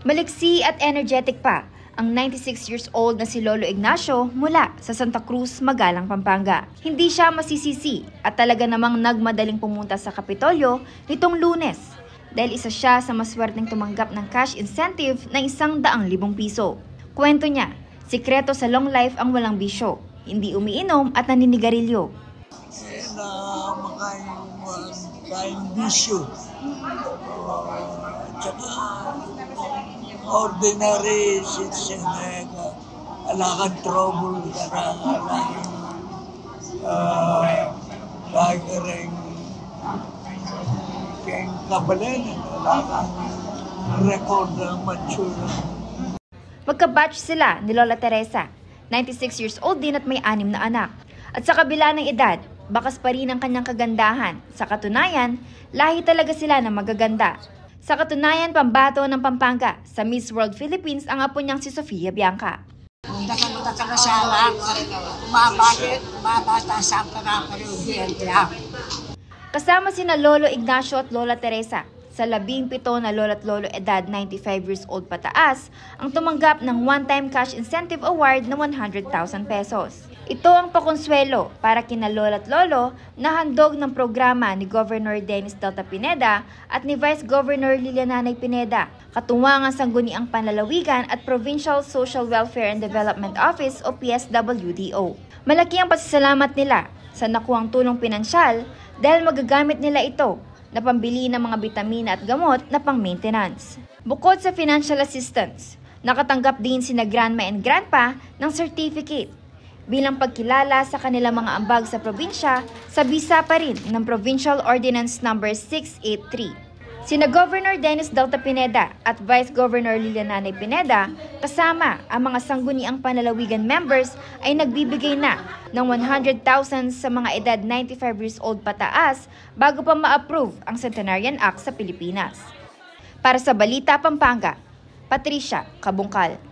Maliksi at energetic pa ang 96 years old na si Lolo Ignacio mula sa Santa Cruz, Magalang, Pampanga. Hindi siya masisisi at talaga namang nagmadaling pumunta sa Kapitolyo nitong Lunes dahil isa siya sa maswerteng tumanggap ng cash incentive na 100,000 piso. Kwento niya, sikreto sa long life ang walang bisyo, hindi umiinom at naninigarilyo. Kain bisyo. Tsaka ordinary citizen na alakan trouble ka lagi rin kayong kabalan, alakan record ng mature. Magka-batch sila ni Lola Teresa, 96 years old din at may 6 na anak. At sa kabila ng edad, bakas pa rin ang kanyang kagandahan. Sa katunayan, lahi talaga sila ng magaganda. Sa katunayan, pambato ng Pampanga, sa Miss World Philippines ang apo niyang si Sofia Bianca. Kasama sina Lolo Ignacio at Lola Teresa, sa 17 na lolo at lolo edad 95 years old pataas, ang tumanggap ng one-time cash incentive award na 100,000 pesos. Ito ang pakonsuelo para kina Lola at Lolo na handog ng programa ni Governor Dennis Delta Pineda at ni Vice Governor Liliananay Pineda, katuwangang Sangguniang Panlalawigan at Provincial Social Welfare and Development Office o PSWDO. Malaki ang pasasalamat nila sa nakuhang tulong pinansyal dahil magagamit nila ito na pambili ng mga bitamina at gamot na pang-maintenance. Bukod sa financial assistance, nakatanggap din sina Grandma and Grandpa ng certificate bilang pagkilala sa kanilang mga ambag sa probinsya sa bisa pa rin ng Provincial Ordinance No. 683. Sina Governor Dennis Delta Pineda at Vice Governor Liliananay Pineda kasama ang mga Sangguniang Panlalawigan members ay nagbibigay na ng 100,000 sa mga edad 95 years old pataas bago pa ma-approve ang Centenarian Act sa Pilipinas. Para sa Balita Pampanga, Patricia Kabungkal.